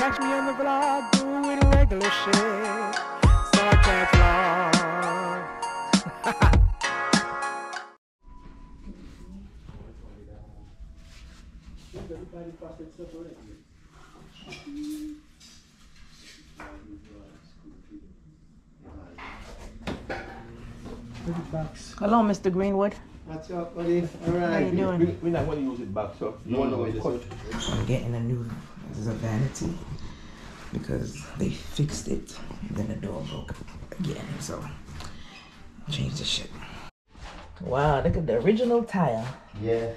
Catch me on the vlog doing regular shit, so I can't vlog. Hello, Mr. Greenwood. What's up, buddy? All right. How you doing? We're not going to use it back, so you want to know what I'm getting a new, this is a vanity, because they fixed it, and then the door broke again, so change the shit. Wow, look at the original tile. Yeah.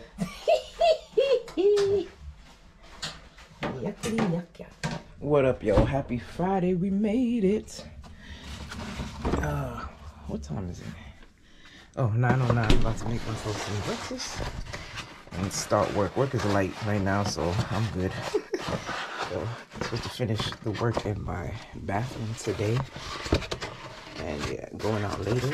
Yuckity yuck yuck. What up, yo? Happy Friday, we made it. What time is it? Oh, 9:09. I'm about to make myself some breakfast and start work. Work is light right now, so I'm good. So I'm supposed to finish the work in my bathroom today, and yeah, going out later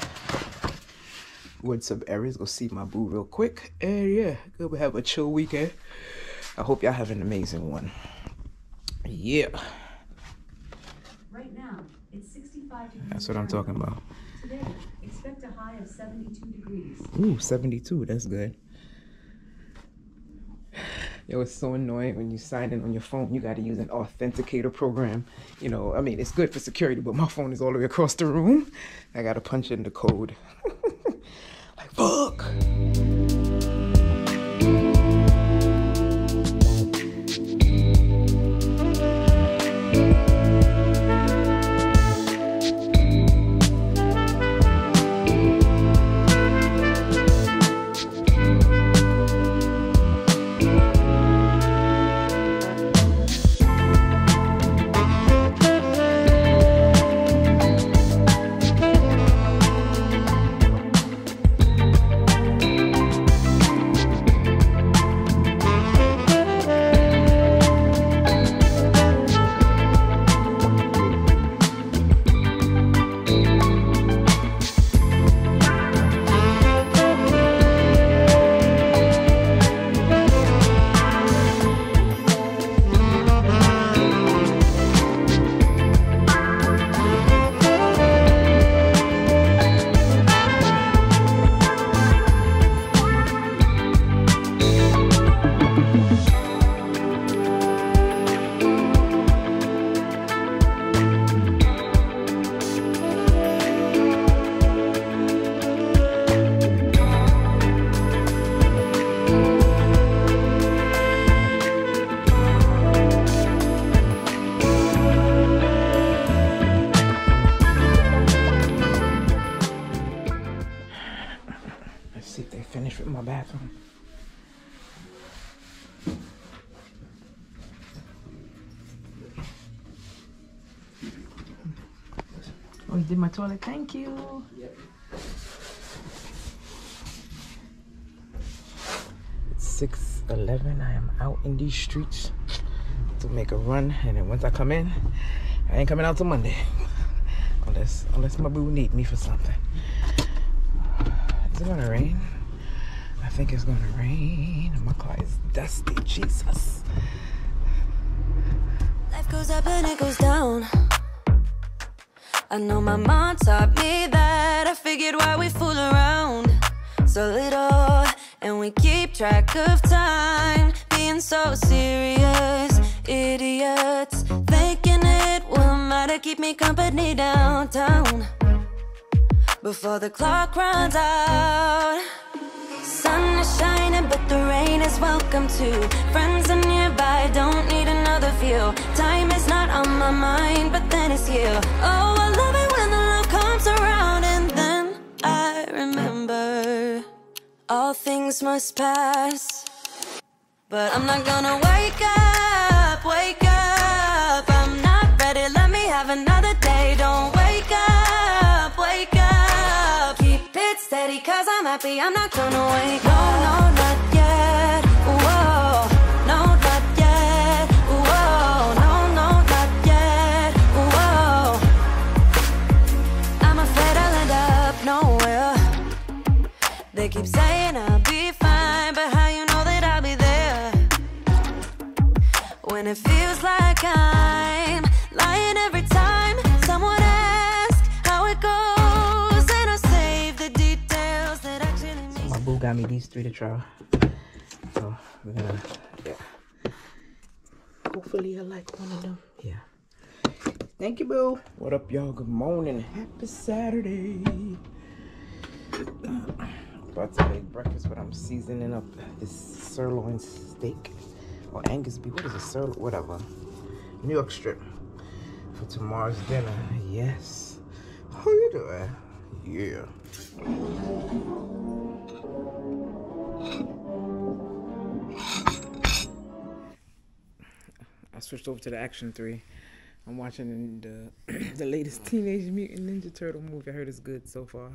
with some errands. Go see my boo real quick, and yeah, gonna have a chill weekend. I hope y'all have an amazing one. Yeah. Right now, it's 65 degrees. That's what I'm talking about. Today, expect a high of 72 degrees. Ooh, 72. That's good. Yo, it's so annoying when you sign in on your phone. You got to use an authenticator program. You know, I mean, it's good for security, but my phone is all the way across the room. I got to punch in the code. Like, fuck. Finish with my bathroom. Oh, you did my toilet. Thank you. Yep. It's 6:11. I am out in these streets to make a run, and then once I come in, I ain't coming out till Monday, unless my boo need me for something. Is it gonna rain? I think it's gonna rain. My car is dusty. Jesus. Life goes up and it goes down. I know my mom taught me that. I figured why we fool around so little, and we keep track of time, being so serious. Idiots thinking it will matter, keep me company downtown before the clock runs out. Sun is shining, but the rain is welcome too. Friends are nearby, don't need another view. Time is not on my mind, but then it's you. Oh, I love it when the love comes around, and then I remember all things must pass. But I'm not gonna wake up, wake up. I'm not ready, let me have another day. Don't wake up, wake up. Keep it steady, cause I'm happy, I'm not gonna wake up. No, not yet, whoa. No, not yet, whoa. No, not yet, whoa. I'm afraid I'll end up nowhere. They keep saying I'll be fine, but how you know that I'll be there when it feels feels like I'm lying every time someone asks how it goes, and I save the details that actually mean. My boo got me these 3 to try. So we're gonna, yeah. Hopefully I like one of them. Yeah. Thank you, boo. What up, y'all? Good morning. Happy Saturday. About to make breakfast, but I'm seasoning up this sirloin steak. Or Angus beef. What is it? Sirloin? Whatever. New York strip. For tomorrow's dinner. Yes. How you doing? Yeah. I switched over to the Action 3. I'm watching the latest Teenage Mutant Ninja Turtle movie. I heard it's good so far.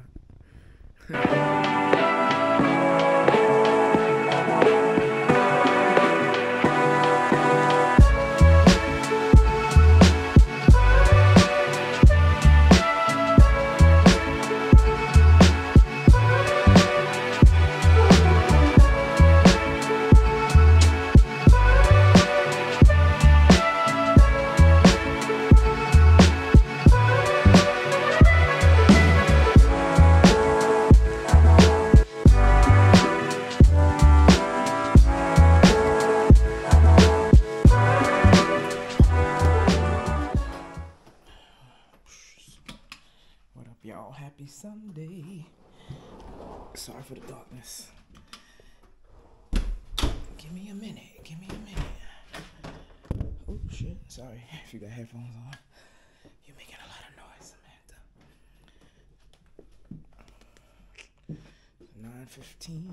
Y'all, happy Sunday. Sorry for the darkness. Give me a minute. Give me a minute. Oh shit. Sorry if you got headphones on. You're making a lot of noise, Samantha.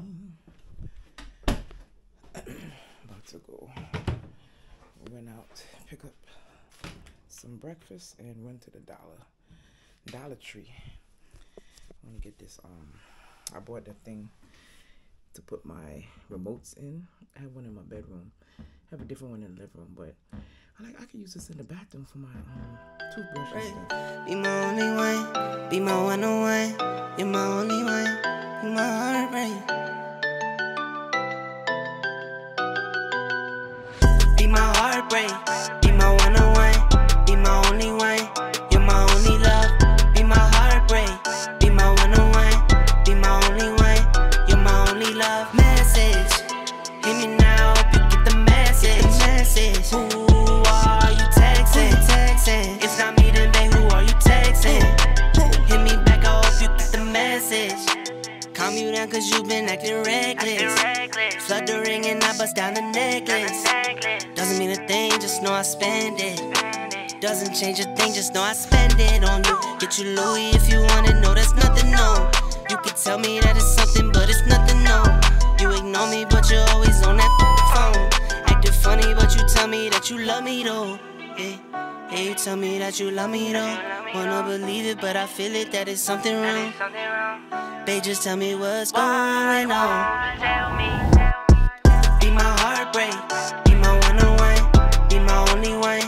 9:15. About to go. Went out, pick up some breakfast, and went to the Dollar Tree. I'm gonna get this. I bought that thing to put my remotes in. I have one in my bedroom. I have a different one in the living room, but I could use this in the bathroom for my toothbrush and stuff. Be my only one, be my one on one. You're my only one, you're my heartbreak. Be my heartbreak, be my one on one, be my only one. You're my only love. Be my heartbreak, be my one-on-one, be my only one, you're my only love. Message, hit me now, hope you get the message. Who are you texting? If not me, then babe, who are you texting? Hit me back, I hope you get the message. Calm you down cause you been acting reckless. Flood the ring and I bust down the necklace. Doesn't mean a thing, just know I spend it. Doesn't change a thing, just know I spend it on you. Get you Louis if you want it, no, that's nothing, no. You can tell me that it's something, but it's nothing, no. You ignore me, but you're always on that phone. Acting funny, but you tell me that you love me, though. Yeah, you tell me that you love me, though. Wanna believe it, but I feel it, that it's something wrong. Babe, just tell me what's going on. Be my heartbreak, be my one-on-one, be my only one.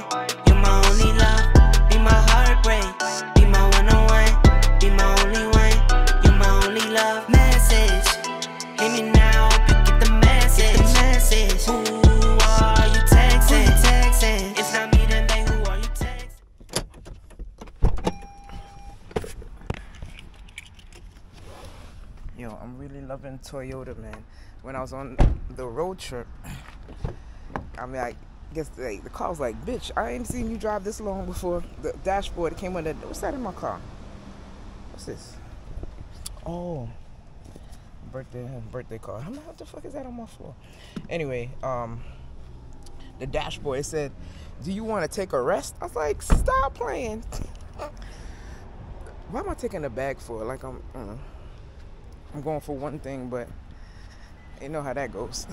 Yo, I'm really loving Toyota, man. When I was on the road trip, I mean, I guess the car was like, bitch, I ain't seen you drive this long before. The dashboard came with what's that in my car? What's this? Oh, birthday car. I'm like, what the fuck is that on my floor? Anyway, the dashboard, it said, do you want to take a rest? I was like, stop playing. Why am I taking a bag for? Like I'm going for one thing, but you know how that goes.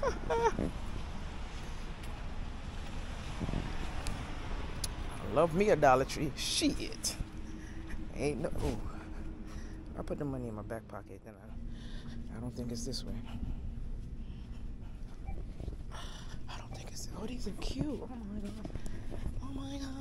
I love me a Dollar Tree. Shit. Ain't no. Ooh. I put the money in my back pocket, then I don't think it's this way. I don't think it's. Oh, these are cute. Oh my god. Oh my god.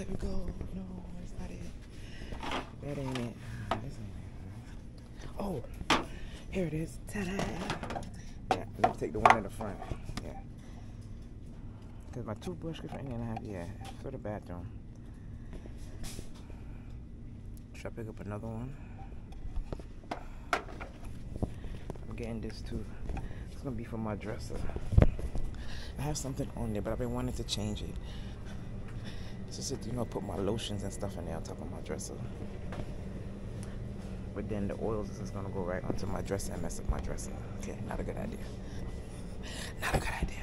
here we go. No, that's not it. That ain't it. This ain't it. Oh, here it is. Ta-da! Yeah, let me take the one in the front. Yeah. Because my toothbrush could fit in and a half. Yeah, for the bathroom. Should I pick up another one? I'm getting this too. It's gonna be for my dresser. I have something on there, but I've been wanting to change it. Just to, you know, put my lotions and stuff in there on top of my dresser. But then the oils is just gonna go right onto my dresser and mess up my dresser. Okay, not a good idea. Not a good idea.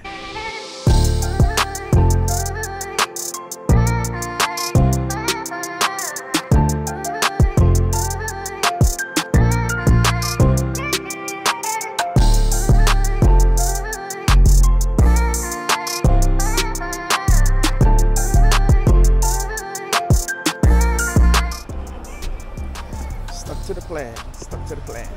Stuck to the plan. Stuck to the plan.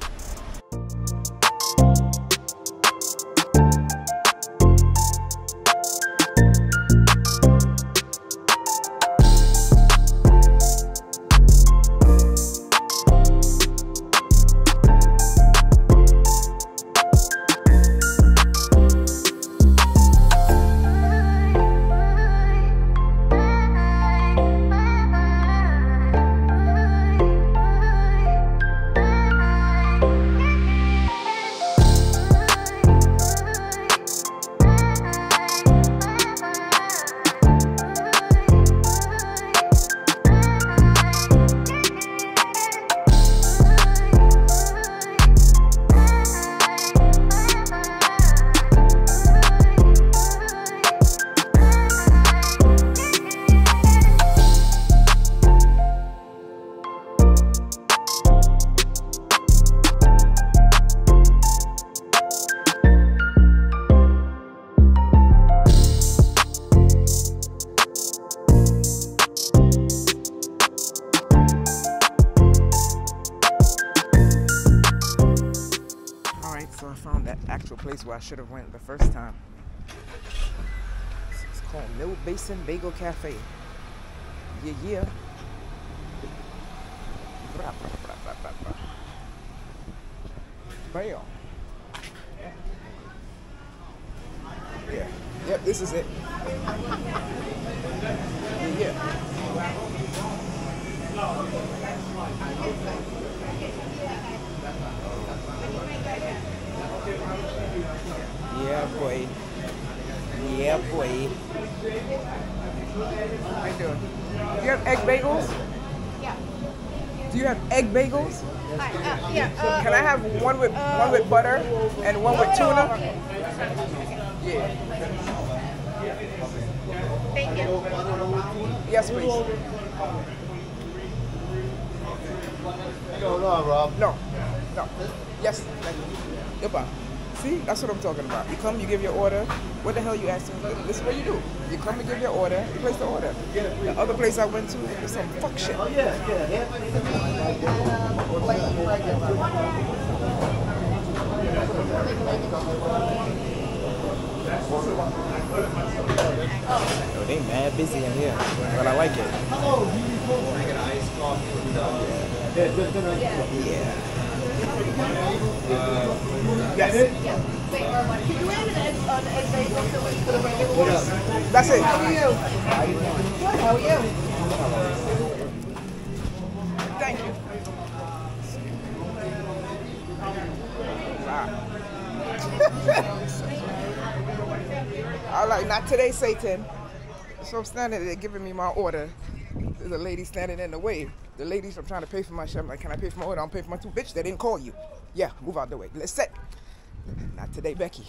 So I found that actual place where I should have went the first time. It's called Mill Basin Bagel Cafe. Yeah, yeah. Bagel. Yeah. Yep, this is it. Yeah, yeah. Yeah, boy. Yeah, boy. How you doing? Do you have egg bagels? Yeah. Do you have egg bagels? Yeah. Can I have one with butter and one with tuna? Yeah. Thank you. Yes, please. No, Rob. No. No. Yes. Thank you. Goodbye. See, that's what I'm talking about. You come, you give your order. What the hell you asking? This is what you do. You come and give your order. You place the order. The other place I went to was some fuck shit. Oh, yeah. Oh, they mad busy in here, but I like it. Yeah. Yes. Can you have an egg bagel for the regular one? That's it. How are you? Good. How are you? Thank you. I like, not today, Satan. So I'm standing there giving me my order. There's a lady standing in the way. The ladies, I'm trying to pay for my shit. I'm like, can I pay for my order? I'm paying for my too. Bitch, they didn't call you. Yeah, move out the way. Let's set. Not today, Becky.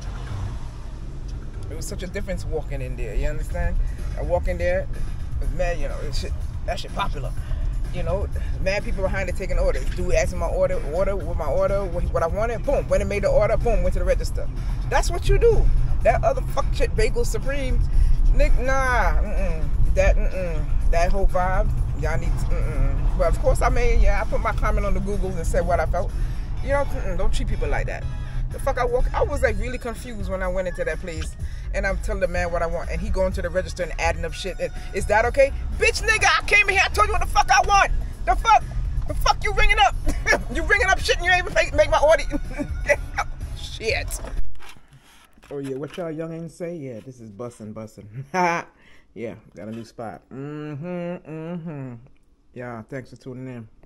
It was such a difference walking in there. You understand? I walk in there, man, you know, that shit popular. You know, mad people behind it taking orders. Dude asking my order with my order, what I wanted, boom. When it made the order, boom, went to the register. That's what you do. That other fuck shit, Bagel Supreme, Nick, nah, that whole vibe, y'all need to, But of course, I put my comment on the Googles and said what I felt. You know, don't treat people like that. The fuck I was like really confused when I went into that place. and I'm telling the man what I want, and he going to the register and adding up shit. And is that okay? Bitch, nigga, I came in here. I told you what the fuck I want. The fuck you ringing up? You ringing up shit and you ain't even make my order. Shit. Oh yeah, what y'all youngins say? Yeah, this is bussin'. Yeah, got a new spot. Yeah, thanks for tuning in.